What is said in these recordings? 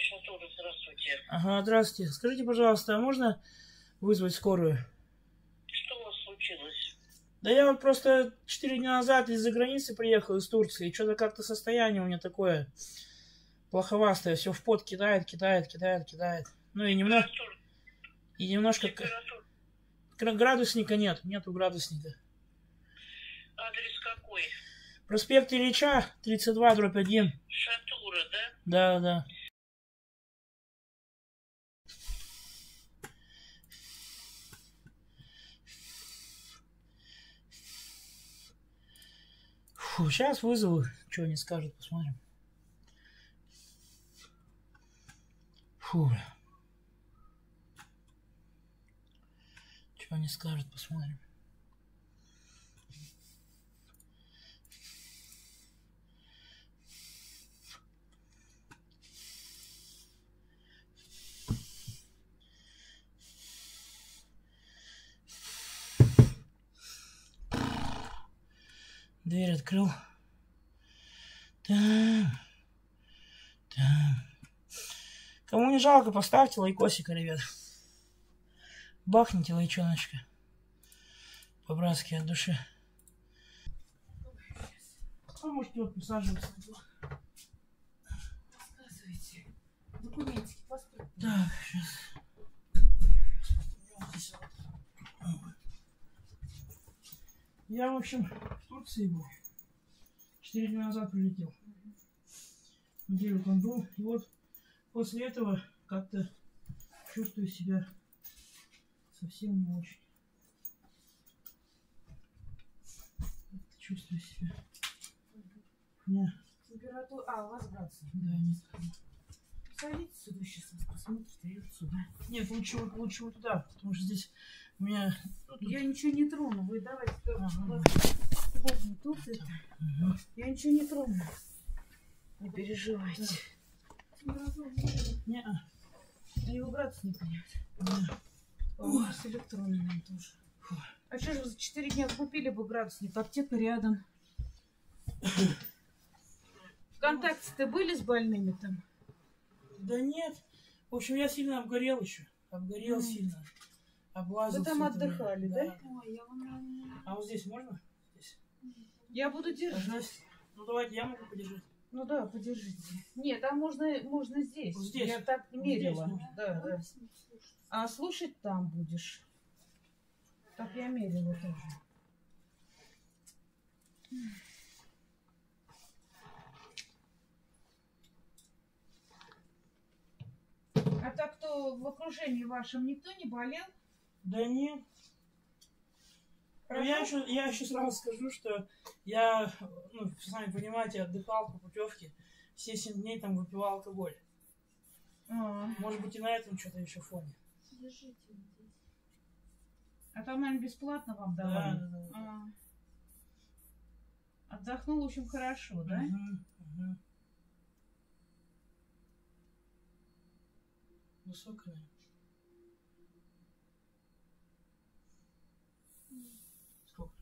Шатура, здравствуйте. Ага, здравствуйте. Скажите, пожалуйста, а можно вызвать скорую? Что у вас случилось? Да я вот просто 4 дня назад из-за границы приехал, из Турции. И что-то как-то состояние у меня такое плоховастое. Все в пот кидает. Ну Температура. и немножко Температура. градусника нету градусника. Адрес какой? Проспект Ильича, 32/1. Шатура, да? Да. Фу, сейчас вызову, что они скажут, посмотрим. Фу. Что они скажут, посмотрим. Дверь открыл. Там. Кому не жалко, поставьте лайкосика, ребят. Бахните лайчоночка. По-братски от души. А можете вот присаживаться. Рассказывайте. Документики, паспорт. Так, сейчас. Я, в общем, в Турции был. 4 дня назад прилетел. Неделю там был. И вот после этого как-то чувствую себя совсем не очень. Чувствую себя. Не. Температура. А, у вас градусник. Да, нет. Садитесь сюда, сейчас вас посмотрят, и отсюда. Нет, лучше вот туда, потому что здесь у меня... Я ничего не трону. Вы давайте Ага. тут это. Я ничего не трону. Не переживайте. Не, А его градусника нет. не. У нас электронный нам тоже. А что же вы за 4 дня купили бы градусник? Аптека рядом. Контакты-то были с больными там? Да нет. В общем, я сильно обгорел еще. Обгорел сильно. Облазил. Вы там всё это время. отдыхали, да? Ой, я вам... А вот здесь можно? Здесь. Я буду держать. Ну давайте, я могу подержать. Ну да, подержите. Нет, а можно здесь. Вот здесь. Я так мерила. Здесь можно. Да. А слушать там будешь. Так я мерила тоже. А так кто в окружении вашем никто не болел? Да нет. Ну, Хорошо? я еще сразу скажу, что я, ну, сами понимаете, отдыхал по путевке. Все 7 дней там выпивал алкоголь. Может быть, и на этом что-то еще фоне. А там, наверное, бесплатно вам давали? Да. Отдохнул, в общем, хорошо, да? Угу. Высокая. Сколько?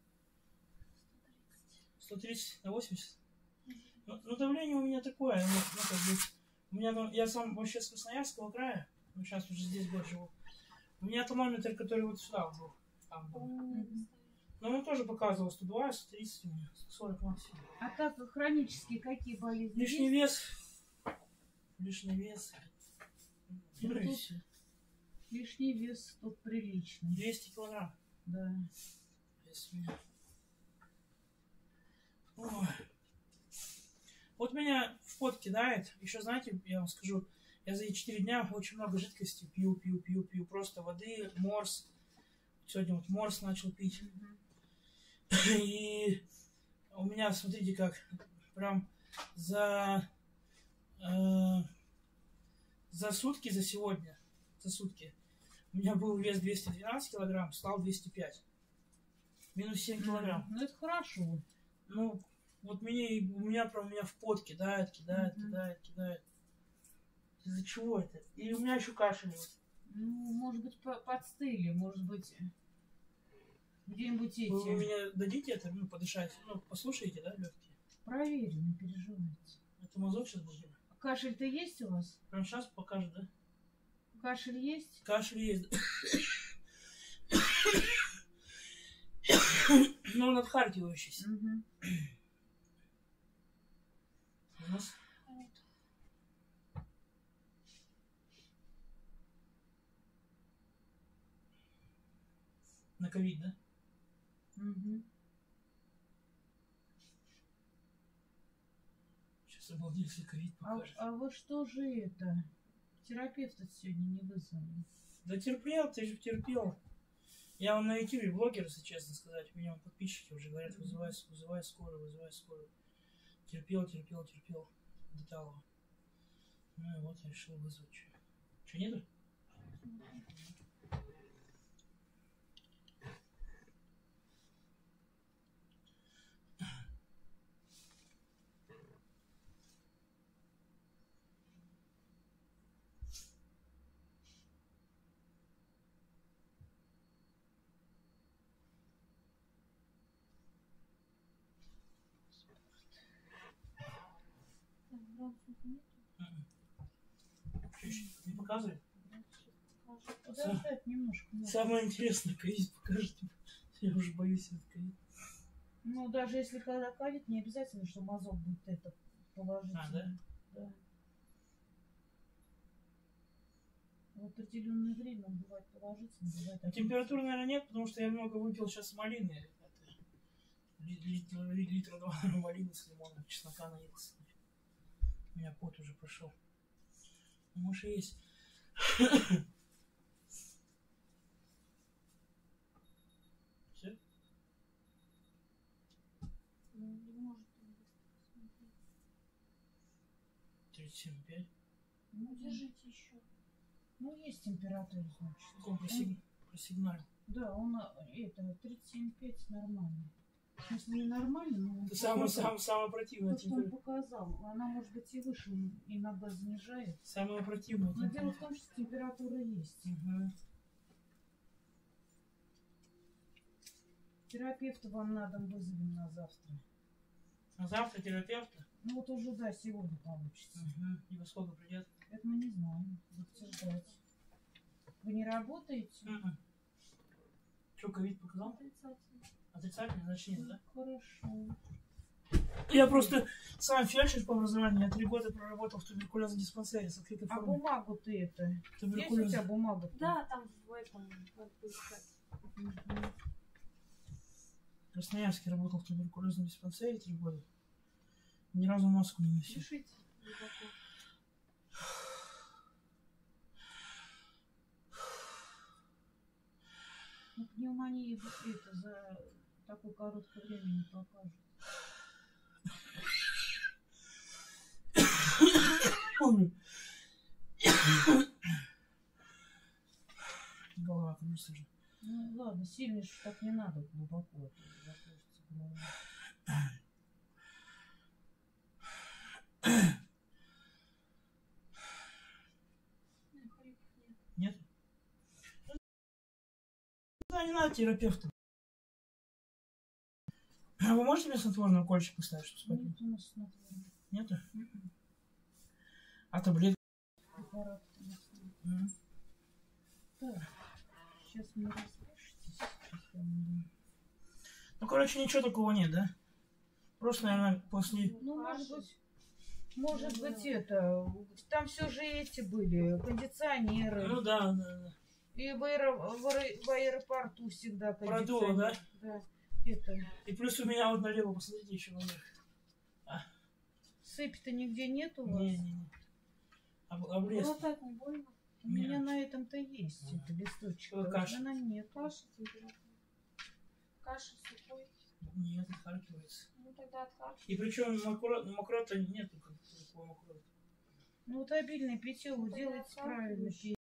130 на 80? Ну, давление у меня такое. Ну, как бы, у меня, я сам вообще с Красноярского края. Ну, сейчас уже здесь год живу. У меня тонометр, который вот сюда был. Там был. Но он тоже показывал 120, 130 у меня, 140 максимум. А так, хронические какие болезни? Лишний есть? вес. Ну, Ну, и тут всё. лишний вес тут приличный. 200 килограмм. Да. Вес у меня. Ой. Вот меня в пот кидает. Еще, знаете, я вам скажу, я за эти 4 дня очень много жидкости пью. Просто воды, морс. Сегодня вот морс начал пить. И у меня, смотрите, как прям за сутки, за сутки, у меня был вес 212 килограмм, стал 205. Минус 7 килограмм. Ну, это хорошо. Ну, вот у меня в пот кидает. Из-за чего это? Или у меня еще кашель? Ну, может быть, подстыли, может быть, где-нибудь эти... Вы меня дадите это, подышать? Ну, послушаете, да, легкие? Проверим, не переживайте. Это мазок сейчас будет? Кашель-то есть у вас? Прям сейчас покажет, да? Кашель есть? Кашель есть. Ну, он отхаркивающийся. Угу. У нас на ковид, да? Угу. Сейчас обалдеть, если ковид покажет. А вы что же это? Терапевта сегодня не вызвали. Да терпел, ты же терпел. Я вам на ютубе блогер, если честно сказать. У меня подписчики уже говорят, вызывай скорую, вызывай скорую. Терпел. До того. Ну и вот я решил вызвать. Че, нету? Не показывай? Подождать немножко. Самое интересное, ковид покажите. Я уже боюсь этот ковид. Ну, даже если когда ковид, не обязательно, что мазок будет это положительный. А, да? Да. В определенное время он бывает положительный, бывает Температуры, наверное, нет, потому что я много выпил сейчас малины. Литра 2 малины с лимоном, чеснока наелся. У меня пот уже пошел. Может, и есть. Все? Ну, не может он смотреть. 37,5. Ну, Держите еще. Ну, есть температура, значит. Он просигналил. Да, он это 37,5 нормально. В смысле, не нормально, но он Это самое противное то, что он температура. показал. Она может быть и выше, иногда занижает. Самое противное Но дело в температура. том, что температура есть. Угу. Терапевта вам надо вызовем на завтра. А завтра терапевта? Ну вот уже, да, сегодня получится. Угу. И во сколько придет? Это мы не знаем. Будете ждать. Вы не работаете? Что, ковид показал? Отрицательно. Отрицательный, значит нет, да? Хорошо. Я просто сам фельдшер по образованию. Я 3 года проработал в туберкулезном диспансере с открытой А формой. бумагу ты это? Есть у Туберкулез. тебя бумага? Да, там в этом надо поискать. В Красноярске работал в туберкулезном диспансере 3 года. Ни разу маску не носил. Пишите глубоко. Ну, пневмонии это за такое короткое время не покажет. Голова кружится же. Ну ладно, сильно же так не надо глубоко. Это закружится голова. Хрипов нет. Нет? Да, не надо терапевта. А вы можете мне снотворный укольчик поставить, чтобы спать? Нет у нас снотворного. Нету? А таблетки? Препарат у нас нет. Мгм. Так, сейчас мы распишитесь. Сейчас я вам Ну, короче, ничего такого нет, да? Просто, наверное, после... Ну, может быть, это, там все же эти были, кондиционеры. Ну да, да. И в аэропорту всегда Продуло, кондиционер. да? Да. Это, И плюс у меня вот налево, посмотрите, еще наверх. сыпи-то нигде нет у вас? Не. Обрез. Глотать не больно. У меня на этом-то есть это листочек. Что, каша? Она нет. Каша температура. Каша сухой. Нет, отхаркивается. Ну тогда отхаркивай. И причем мокрота нету, как такого мокрота. Ну вот обильное питье вы Тогда делаете отхаркиваешь. правильно.